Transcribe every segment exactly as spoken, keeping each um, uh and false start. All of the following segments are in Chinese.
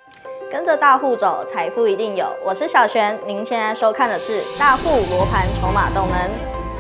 跟着大户走，财富一定有。我是小璇，您现在收看的是大户罗盘筹码动能。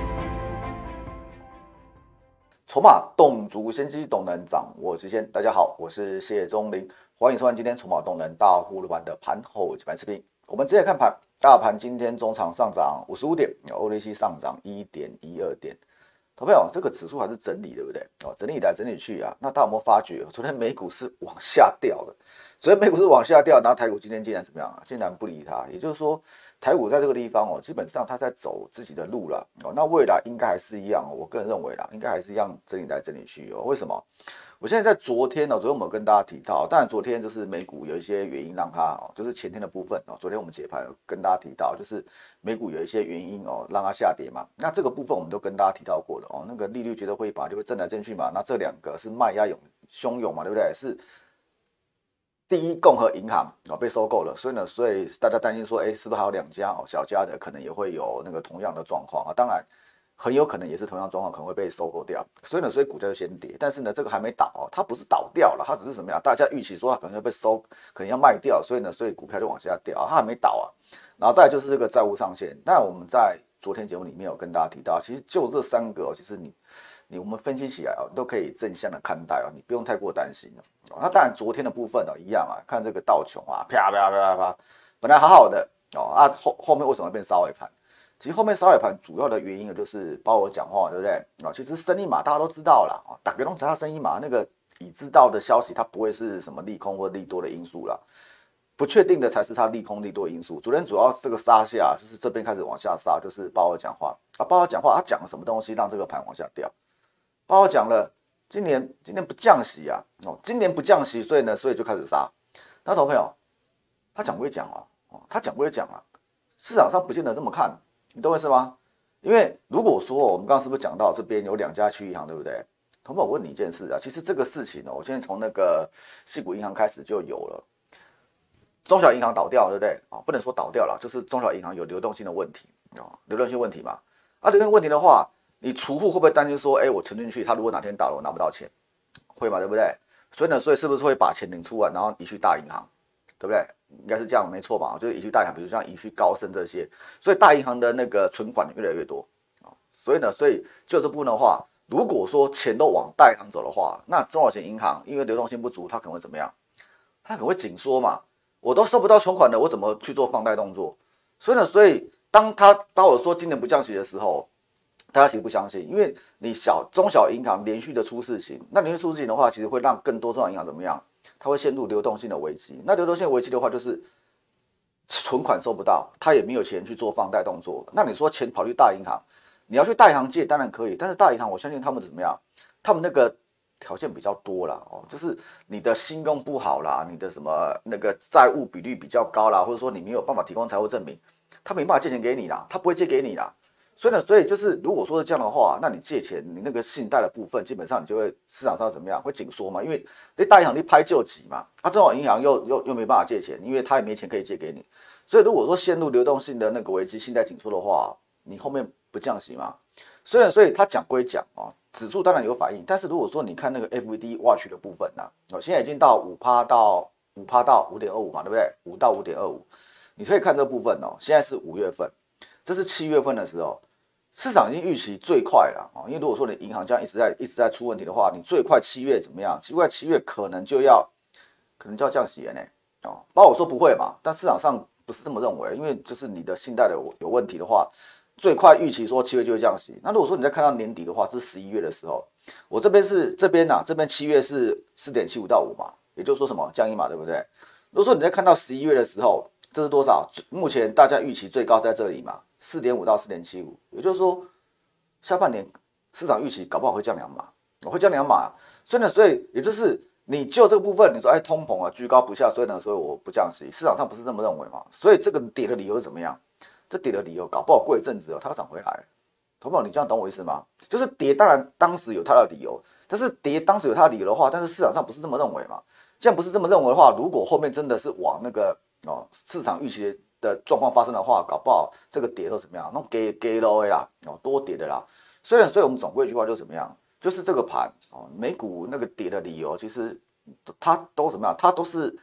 筹码动足先机，动能掌握时间。大家好，我是谢钟林，欢迎收看今天筹码动能大户罗盘的盘后解盘视频。我们直接看盘，大盘今天中场上涨五十五点 ，O T C 上涨 一点一二点。投朋友，这个指数还是整理，对不对？哦，整理来整理去啊，那大家有没有发觉，昨天美股是往下掉的？昨天美股是往下掉，然后台股今天竟然怎么样啊？竟然不理它，也就是说，台股在这个地方哦，基本上它在走自己的路了哦。那未来应该还是一样，我个人认为啦，应该还是一样整理来整理去哦。为什么？我现在在昨天呢，昨天我们跟大家提到，当然昨天就是美股有一些原因让它哦，就是前天的部分哦，昨天我们解盘跟大家提到，就是美股有一些原因哦，让它下跌嘛。那这个部分我们都跟大家提到过了哦，那个利率决策会议本来就会震来震去嘛，那这两个是卖压涌汹涌嘛，对不对？是第一共和银行哦被收购了，所以呢，所以大家担心说，哎，是不是还有两家哦小家的可能也会有那个同样的状况啊？当然。很有可能也是同样状况，可能会被收购掉，所以呢，所以股价就先跌。但是呢，这个还没倒哦，它不是倒掉了，它只是什么呀？大家预期说它可能要被收，可能要卖掉，所以呢，所以股票就往下掉，它还没倒啊。然后再来就是这个债务上限，但我们在昨天节目里面有跟大家提到，其实就这三个，其实你你我们分析起来哦，都可以正向的看待哦，你不用太过担心哦。那当然昨天的部分哦一样啊，看这个道琼啊，啪啪啪啪啪，本来好好的哦啊，后后面为什么变杀尾盘？其实后面杀尾盘主要的原因呢，就是鲍尔讲话，对不对？啊，其实生意码大家都知道了啊，打给龙只要生意码那个已知道的消息，它不会是什么利空或利多的因素啦，不确定的才是它利空利多的因素。昨天主要这个杀下，就是这边开始往下杀，就是鲍尔讲话啊，鲍尔讲话，他讲了什么东西让这个盘往下掉？鲍尔讲了，今年今年不降息啊，哦，今年不降息，所以呢，所以就开始杀。那投朋友，他讲归讲啊，哦，他讲归讲啊，市场上不见得这么看。你懂我意思吗？因为如果说我们刚刚是不是讲到这边有两家区域银行，对不对？同胞，我问你一件事啊，其实这个事情呢，我现在从那个矽谷银行开始就有了，中小银行倒掉，对不对？啊，不能说倒掉了，就是中小银行有流动性的问题啊，流动性问题嘛。啊，流动性问题的话，你储户会不会担心说，哎，我存进去，他如果哪天倒了，我拿不到钱，会嘛，对不对？所以呢，所以是不是会把钱领出来，然后移去大银行？对不对？应该是这样，没错吧？就是移去大银行，比如像移去高盛这些，所以大银行的那个存款越来越多啊。所以呢，所以就这部分的话，如果说钱都往大银行走的话，那中小型银行因为流动性不足，它可能会怎么样？它可能会紧缩嘛。我都收不到存款了，我怎么去做放贷动作？所以呢，所以当他当我说今年不降息的时候，大家其实不相信，因为你小中小银行连续的出事情，那连续出事情的话，其实会让更多中小银行怎么样？它会陷入流动性的危机。那流动性危机的话，就是存款收不到，他也没有钱去做放贷动作。那你说钱跑去大银行，你要去大银行借当然可以，但是大银行我相信他们怎么样？他们那个条件比较多啦，哦，就是你的信用不好啦，你的什么那个债务比率比较高啦，或者说你没有办法提供财务证明，他没办法借钱给你啦，他不会借给你啦。所以呢，所以就是如果说是这样的话，那你借钱，你那个信贷的部分，基本上你就会市场上怎么样，会紧缩嘛？因为你大银行你拍救急嘛，啊，中小银行又又又没办法借钱，因为他也没钱可以借给你。所以如果说陷入流动性的那个危机，信贷紧缩的话，你后面不降息嘛？虽然所以他讲归讲啊，指数当然有反应，但是如果说你看那个 F E D Watch 的部分呢、啊，哦，现在已经到五趴到五趴到五点二五嘛，对不对？五到五点二五，你可以看这部分哦，现在是五月份，这是七月份的时候。市场已经预期最快了啊，因为如果说你银行这样一直在一直在出问题的话，你最快七月怎么样？最快七月可能就要可能就要降息了呢。哦，包括我说不会嘛，但市场上不是这么认为，因为就是你的信贷的有问题的话，最快预期说七月就会降息。那如果说你在看到年底的话，这是十一月的时候，我这边是这边呐、啊，这边七月是四点七五到五嘛，也就是说什么降一码，对不对？如果说你在看到十一月的时候，这是多少？目前大家预期最高在这里嘛。四点五到四点七五，也就是说，下半年市场预期搞不好会降两码，我会降两码，所以呢，所以也就是你就这个部分，你说哎通膨啊居高不下，所以呢，所以我不降息，市场上不是这么认为嘛？所以这个跌的理由是怎么样？这跌的理由搞不好过一阵子哦，它会涨回来。投保，你这样懂我意思吗？就是跌，当然当时有它的理由，但是跌当时有它的理由的话，但是市场上不是这么认为嘛？既然不是这么认为的话，如果后面真的是往那个哦市场预期的状况发生的话，搞不好这个跌都怎么样？那给给了啦，哦，多跌的啦。虽然，所以我们总归一句话就是怎么样？就是这个盘哦，美股那个跌的理由，其实它都怎么样？它都是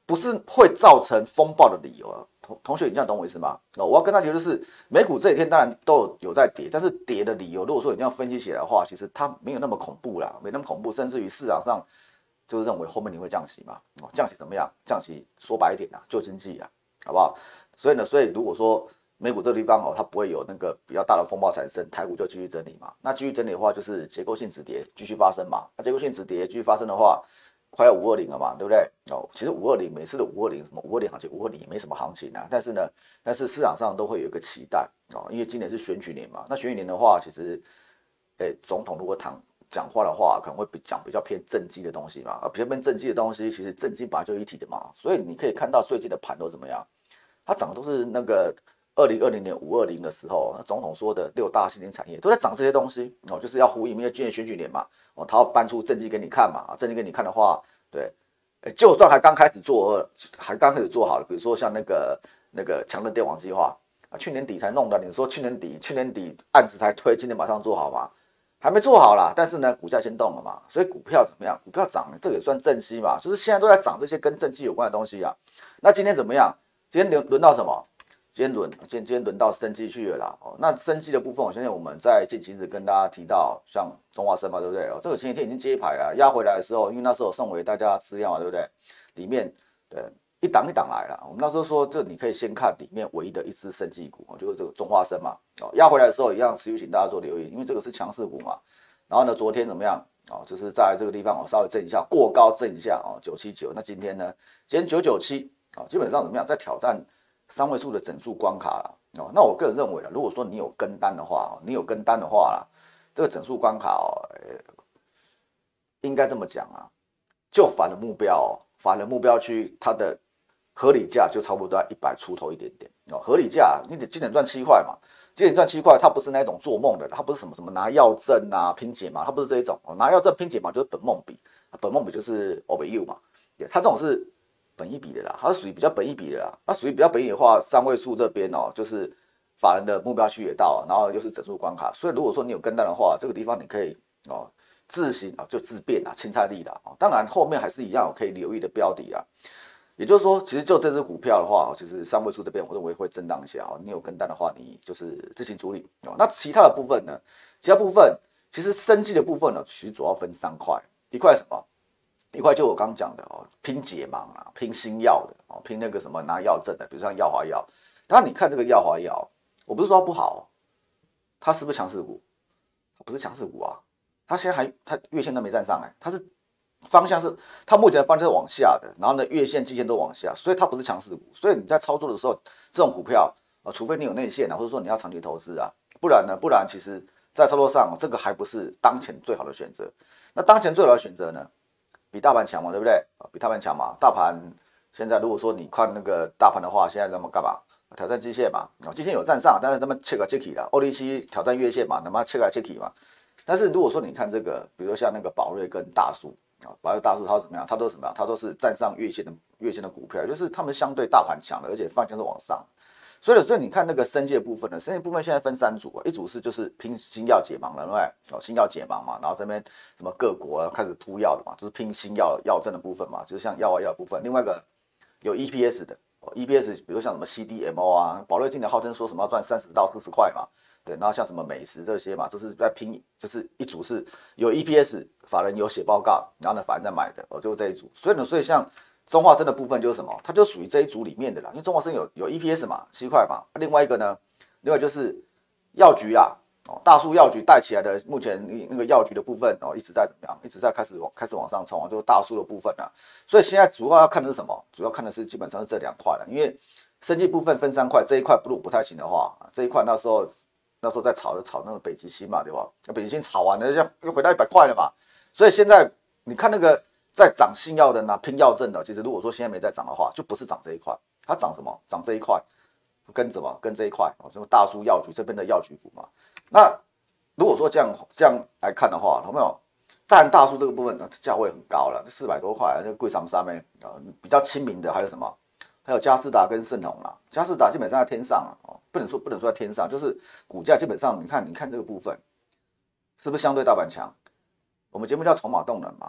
不是会造成风暴的理由啊。同同学，你这样懂我意思吗？哦，我要跟他结论是，美股这几天当然都有有在跌，但是跌的理由，如果说你这样分析起来的话，其实它没有那么恐怖啦，没那么恐怖，甚至于市场上就是认为后面你会降息嘛，哦，降息怎么样？降息说白一点啊，救经济啊，好不好？所以呢，所以如果说美股这个地方哦，它不会有那个比较大的风暴产生，台股就继续整理嘛。那继续整理的话，就是结构性止跌继续发生嘛。那结构性止跌继续发生的话，快要五二零了嘛，对不对？哦，其实五二零每次的五二零什么五二零行情，五二零也没什么行情啊。但是呢，但是市场上都会有一个期待哦，因为今年是选举年嘛。那选举年的话，其实，诶，总统如果谈讲话的话，可能会讲比较偏政绩的东西嘛。啊，比较偏政绩的东西，其实政绩本来就一体的嘛。所以你可以看到最近的盘都怎么样，它涨的都是那个。二零二零年五二零的时候，总统说的六大新兴产业都在涨这些东西哦，就是要呼应，因为今年选举年嘛，哦，他要搬出政绩给你看嘛，啊，政绩给你看的话，对，就算还刚开始做，还刚开始做好了，比如说像那个那个强韧电网计划啊，去年底才弄的，你说去年底去年底案子才推，今年马上做好吗？还没做好啦，但是呢，股价先动了嘛，所以股票怎么样？股票涨，这个也算正息嘛，就是现在都在涨这些跟正绩有关的东西啊。那今天怎么样？今天轮轮到什么？今天轮今天今天轮到生技去了啦，哦，那生技的部分，我相信我们在近期日跟大家提到，像中华生嘛，对不对？哦，这个前几天已经接牌了，压回来的时候，因为那时候送给大家资料嘛，对不对？里面对一档一档来了，我们那时候说，这你可以先看里面唯一的一只生技股，就是这个中华生嘛，哦，压回来的时候一样持续请大家做留意，因为这个是强势股嘛。然后呢，昨天怎么样？哦，就是在这个地方哦，稍微震一下，过高震一下哦，九七九。那今天呢？今天九九七，哦，基本上怎么样，在挑战三位数的整数关卡了。哦，那我个人认为了，如果说你有跟单的话，你有跟单的话啦，这个整数关卡哦，呃，应该这么讲啊，就法人目标哦，法人目标区它的合理价就差不多在一百出头一点点哦，合理价你得今年赚七块嘛，今年赚七块，它不是那种做梦的，它不是什么什么拿药证啊拼解码，它不是这一种哦，拿药证拼解码就是本梦比，本梦比就是 O B U 嘛，它这种是本益比的啦，它是属于比较本益比的啦。那属于比较本益的话，三位数这边哦，就是法人的目标区也到了，然后又是整数关卡，所以如果说你有跟单的话，这个地方你可以哦自行啊就自变啊清菜力啦。当然后面还是一样有可以留意的标的啊。也就是说，其实就这只股票的话，其实三位数这边我认为会震荡一下哦。你有跟单的话，你就是自行处理哦。那其他的部分呢？其他部分其实生技的部分呢，其实主要分三块，一块什么？一块就我刚讲的哦，拼解盲啊，拼新药的哦，拼那个什么拿药证的，比如像药华药。当然你看这个药华药，我不是说它不好，它是不是强势股？它不是强势股啊，它现在还它月线都没站上来，它是方向是它目前的方向是往下的，然后呢月线、季线都往下，所以它不是强势股。所以你在操作的时候，这种股票啊、呃，除非你有内线啊，或者说你要长期投资啊，不然呢，不然其实在操作上这个还不是当前最好的选择。那当前最好的选择呢？比大盘强嘛，对不对？比大盘强嘛。大盘现在如果说你看那个大盘的话，现在咱们干嘛？挑战季线嘛。季线有站上，但是咱们切个切起了。O D 七挑战月线嘛，他妈切来切起嘛。但是如果说你看这个，比如说像那个宝瑞跟大树啊，宝瑞大树它怎么样？它都是什么样？它都是站上月线的月线的股票，就是它们相对大盘强的，而且方向是往上。所以，所以你看那个生技的部分呢，生技部分现在分三组啊，一组是就是拼新药解盲了，对不对？哦，新药解盲嘛，然后这边什么各国开始铺药的嘛，就是拼新药药证的部分嘛，就是像药啊药的部分。另外一个有 E P S 的、哦、，E P S 比如像什么 C D M O 啊，宝瑞今年号称说什么要赚三十到四十块嘛，对，然后像什么美食这些嘛，就是在拼，就是一组是有 E P S， 法人有写报告，然后呢法人在买的，哦，就是这一组。所以呢，所以像中华生的部分就是什么？它就属于这一组里面的啦，因为中华生有有 E P S 嘛，七块嘛。另外一个呢，另外就是药局啦，哦，大树药局带起来的，目前那个药局的部分哦，一直在怎么样？一直在开始往开始往上冲，就是大树的部分啦。所以现在主要要看的是什么？主要看的是基本上是这两块了，因为生技部分分三块，这一块如果不太行的话，这一块那时候那时候在炒的炒那个北极星嘛，对吧？那北极星炒完了，又回到一百块了嘛。所以现在你看那个。在涨新药的呢，拼药证的，其实如果说现在没在涨的话，就不是涨这一块，它涨什么？涨这一块，跟什么？跟这一块哦，就是大树药局这边的药局股嘛。那如果说这样这样来看的话，有没有？当然大树这个部分呢，价位很高了，四百多块，那贵上上面啊，比较亲民的还有什么？还有佳士达跟盛隆啦，佳士达基本上在天上啊，哦，不能说不能说在天上，就是股价基本上，你看你看这个部分，是不是相对大盘强？我们节目叫筹码动能嘛。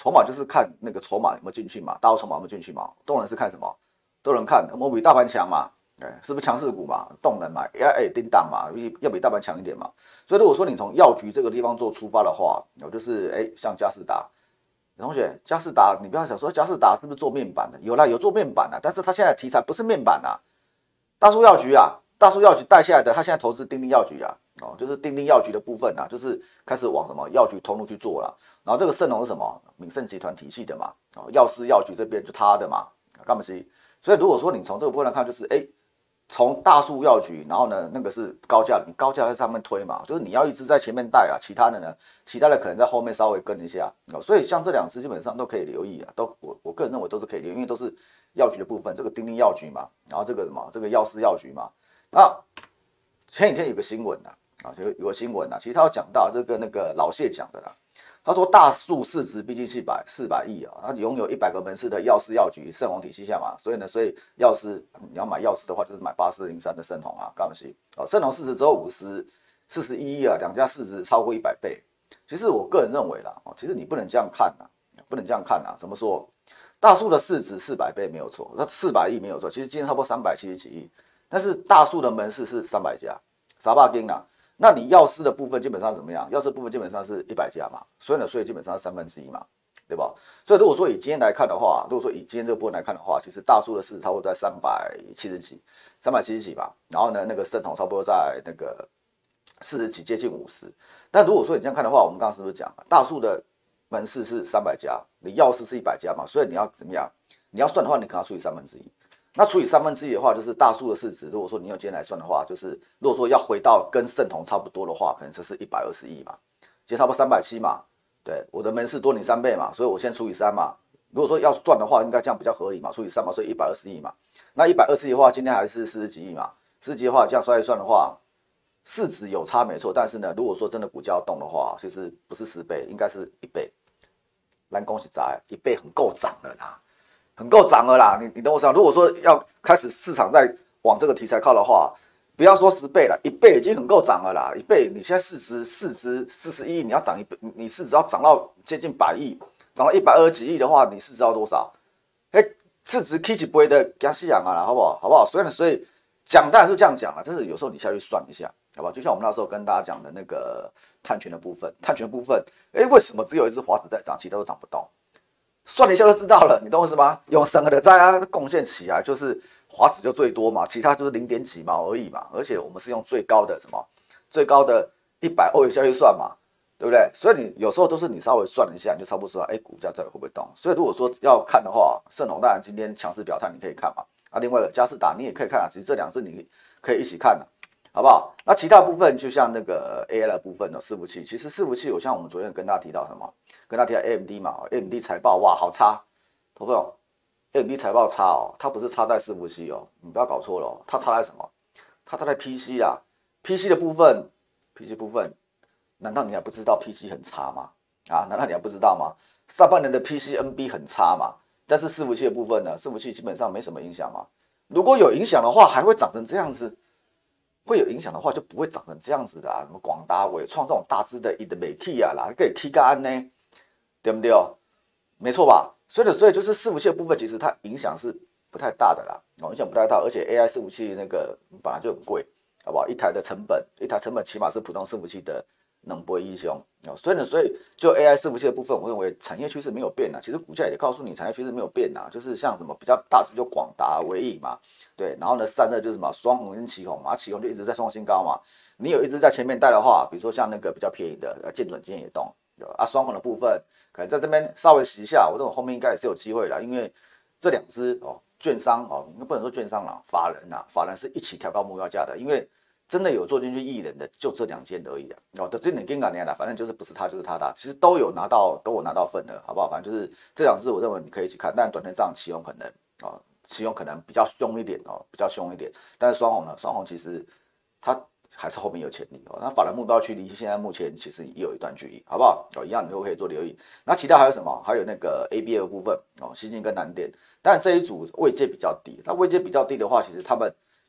筹码就是看那个筹码有没有进去嘛，大户筹码有没有进去嘛，动能是看什么？都能看，我比大盘强嘛，哎，是不是强势股嘛？动能嘛，要哎叮当嘛，要比大盘强一点嘛。所以如果说你从药局这个地方做出发的话，我就是哎，像佳士达，同学，佳士达，你不要想说佳士达是不是做面板的？有啦，有做面板的，但是它现在题材不是面板啊，大树药局啊，大树药局带下来的，它现在投资丁丁药局啊，哦，就是丁丁药局的部分啊，就是开始往什么药局通路去做了。然后这个盛隆是什么？敏盛集团体系的嘛，哦，药师药局这边就它的嘛，干嘛西？所以如果说你从这个部分来看，就是哎，从大树药局，然后呢，那个是高价，你高价在上面推嘛，就是你要一直在前面带啊，其他的呢，其他的可能在后面稍微跟一下。哦，所以像这两只基本上都可以留意啊，都我我个人认为都是可以留意，因为都是药局的部分，这个丁丁药局嘛，然后这个什么，这个药师药局嘛。那前几天有个新闻啊，啊，有有个新闻啊，其实他有讲到这个那个老谢讲的啦。他说大树市值毕竟是百四百亿啊，他拥有一百个门市的药师药局盛隆体系下嘛，所以呢，所以药师你要买药师的话，就是买八四零三的盛隆啊，干嘛西？哦，盛隆市值只有五十四十一亿啊，两家市值超过一百倍。其实我个人认为啦，哦，其实你不能这样看呐，不能这样看呐。怎么说？大树的市值四百倍没有错，那四百亿没有错，其实今天差不多三百七十几亿，但是大树的门市是三百家，傻巴丁啊。那你药师的部分基本上怎么样？药师部分基本上是一百家嘛，所以呢，所以基本上是三分之一嘛，对吧？所以如果说以今天来看的话，如果说以今天这个部分来看的话，其实大树的市值差不多在三百七十几，三百七十几吧。然后呢，那个盛统差不多在那个四十几，接近五十。但如果说你这样看的话，我们刚刚是不是讲了，大树的门市是三百家，你药师是一百家嘛，所以你要怎么样？你要算的话，你可能要除以三分之一。那除以三分之一的话，就是大树的市值。如果说你用今天来算的话，就是如果说要回到跟盛统差不多的话，可能这是一百二十亿嘛，今天差不多三百七嘛。对，我的门市多你三倍嘛，所以我先除以三嘛。如果说要算的话，应该这样比较合理嘛，除以三嘛，所以一百二十亿嘛。那一百二十亿的话，今天还是四十几亿嘛，四十几亿的话，这样算一算的话，市值有差没错，但是呢，如果说真的股价要动的话，其实不是十倍，应该是一倍。蓝恭喜砸一倍很够涨了啦。很够涨了啦，你你懂我讲？如果说要开始市场在往这个题材靠的话，不要说十倍了，一倍已经很够涨了啦。一倍，你现在市值市值四十亿，你要涨一倍，你市值要涨到接近百亿，涨到一百二十几亿的话，你市值要多少？哎，市值 K 几倍的加西洋啊啦，好不好？好不好？所以呢，所以讲当然是这样讲了，但是有时候你下去算一下，好不好？就像我们那时候跟大家讲的那个碳权的部分，碳权的部分，哎，为什么只有一只华子在涨，其他都涨不动？算一下就知道了，你懂我意思吗？用审核的债啊贡献起来就是华子就最多嘛，其他就是零点几毛而已嘛。而且我们是用最高的什么最高的一百欧元下去算嘛，对不对？所以你有时候都是你稍微算一下，你就差不多知道，哎，股价到底会不会动。所以如果说要看的话，盛隆当然今天强势表态，你可以看嘛。啊，另外一个佳士达你也可以看啊，其实这两只你可以一起看的。好不好？那其他部分就像那个 A I 的部分的伺服器，其实伺服器有像我们昨天跟大家提到什么？跟大家提到 A M D 嘛 ，A M D 财报哇好差，投朋友 ，A M D 财报差哦，它不是差在伺服器哦，你不要搞错了、哦，它差在什么？它差在 P C 啊 ，P C 的部分 ，P C 部分，难道你还不知道 P C 很差吗？啊，难道你还不知道吗？上半年的 P C N B 很差嘛，但是伺服器的部分呢，伺服器基本上没什么影响嘛。如果有影响的话，还会长成这样子。会有影响的话，就不会长成这样子的啊！什么广达、伟创这种大只的，一的没 key 啊啦，可以 key 个安呢，对不对？没错吧？所以的，所以就是伺服器的部分，其实它影响是不太大的啦，哦，影响不太大，而且 A I 伺服器那个本来就很贵，好不好？一台的成本，一台成本起码是普通伺服器的能不会一雄哦。所以呢，所以就 A I 伺服器的部分，我认为产业趋势没有变啊。其实股价也告诉你，产业趋势没有变啊，就是像什么比较大只就广达、微影嘛。对，然后呢，散热就是什么双红跟旗红嘛，旗红就一直在创新高嘛。你有一直在前面带的话，比如说像那个比较便宜的，呃，建准今天也动，啊，双红的部分可能在这边稍微洗一下，我认为后面应该也是有机会了，因为这两只哦，券商哦，不能说券商啦，法人呐，法人是一起调高目标价的，因为真的有做进去艺人的就这两间而已啊，哦，这这点跟港年的，反正就是不是他就是他的，其实都有拿到都有拿到份的，好不好？反正就是这两只，我认为你可以一起看，但短线上旗红可能哦。其中可能比较凶一点哦，比较凶一点，但是双红呢，双红其实它还是后面有潜力哦。那法人目标距离现在目前其实也有一段距离，好不好？哦，一样你都可以做留意。那其他还有什么？还有那个 A B F 部分哦，新进跟南电，但这一组位阶比较低。那位阶比较低的话，其实他们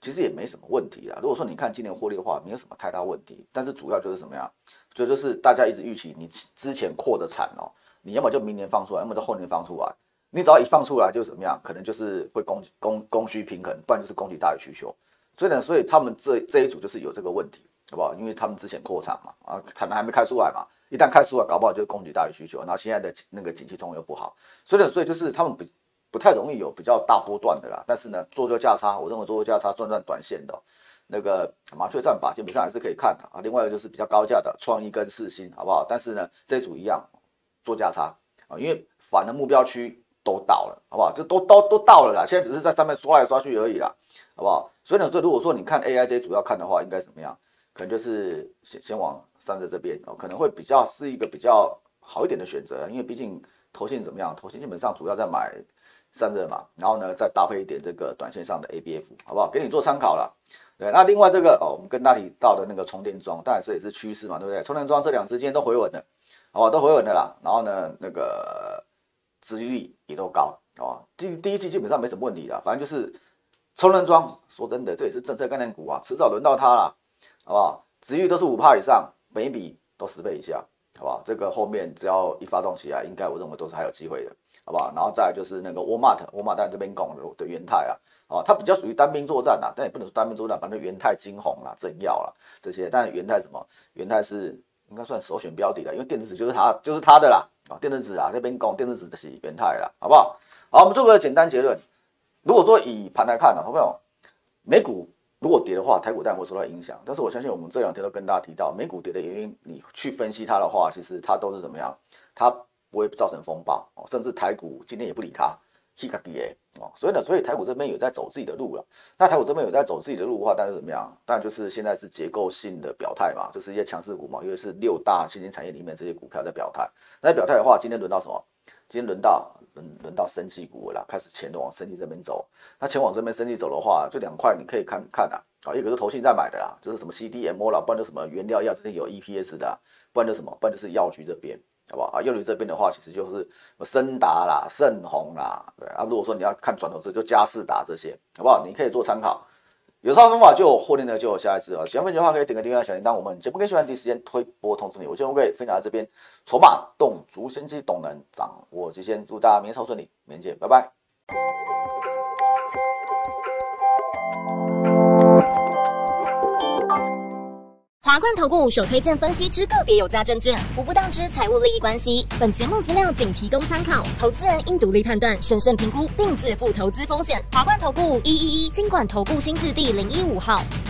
其实也没什么问题啊。如果说你看今年获利的话，没有什么太大问题。但是主要就是什么呀？所以就是大家一直预期你之前扩的产哦，你要么就明年放出来，要么就后年放出来。你只要一放出来就怎么样？可能就是会供供供需平衡，不然就是供给大于需求。所以呢，所以他们这这一组就是有这个问题，好不好？因为他们之前扩产嘛，啊，产能还没开出来嘛，一旦开出来，搞不好就供给大于需求。然后现在的那个景气状况又不好，所以呢，所以就是他们比。不太容易有比较大波段的啦，但是呢，做做价差，我认为做做价差赚赚短线的、哦，那个麻雀战法基本上还是可以看的啊。另外一个就是比较高价的创意跟世芯，好不好？但是呢，这一组一样做价差啊，因为反的目标区都到了，好不好？就都都都到了啦，现在只是在上面刷来刷去而已啦，好不好？所以呢，所以如果说你看 A I 这一组要看的话，应该怎么样？可能就是先先往散热这边哦，可能会比较是一个比较好一点的选择，因为毕竟投信怎么样？投信基本上主要在买散热嘛，然后呢再搭配一点这个短线上的 A B F， 好不好？给你做参考了。对，那另外这个哦，我们跟大家提到的那个充电桩，当然这也是趋势嘛，对不对？充电桩这两只今天都回稳了，好吧，都回稳了啦。然后呢，那个殖利率也都高，好吧？第第一季基本上没什么问题啦，反正就是充电桩，说真的，这也是政策概念股啊，迟早轮到它啦，好不好？殖利率都是 百分之五 以上，每一笔都十倍以下，好不好？这个后面只要一发动起来，应该我认为都是还有机会的。好不好？然后再来就是那个沃尔玛，沃尔玛在这边拱的元泰啊，啊，它比较属于单兵作战啊，但也不能说单兵作战，反正元泰、金鸿啦、正耀啦这些，但元泰什么？元泰是应该算首选标的的，因为电子纸就是它，就是它的啦，啊，电子纸啊那边拱电子纸的是元泰啦，好不好？好，我们做个简单结论，如果说以盘来看呢、啊，朋友，美股如果跌的话，台股当然会受到影响，但是我相信我们这两天都跟大家提到，美股跌的原因，你去分析它的话，其实它都是怎么样？它不会造成风暴哦，甚至台股今天也不理它，去自己的哦，所以呢，所以台股这边有在走自己的路了。那台股这边有在走自己的路的话，但是怎么样？当然就是现在是结构性的表态嘛，就是一些强势股嘛，因为是六大新兴产业里面这些股票在表态。那表态的话，今天轮到什么？今天轮到轮轮到生技股了啦，开始前往生技这边走。那前往这边生技走的话，就两块你可以看看啊，啊，一个是投信在买的啦，就是什么 C D M O 啦，不然就什么原料药这边有 E P S 的啦，不然就什么，不然就是药局这边。好不好啊？药局这边的话，其实就是森达啦、盛虹啦，对啊。如果说你要看转投资，就嘉士达这些，好不好？你可以做参考。有套方法就有获利呢，就有下一次啊。喜欢分析的话，可以点个订阅、小铃铛。我们节目更喜欢第一时间推播通知你。我节目可以分享在这边，筹码动足先机，动能掌握极限。祝大家明天超顺利，明天见，拜拜。 华冠投顾所推荐分析之个别有价证券，无不当之财务利益关系。本节目资料仅提供参考，投资人应独立判断、审慎评估，并自负投资风险。华冠投顾一一一金管投顾新字第零一五号。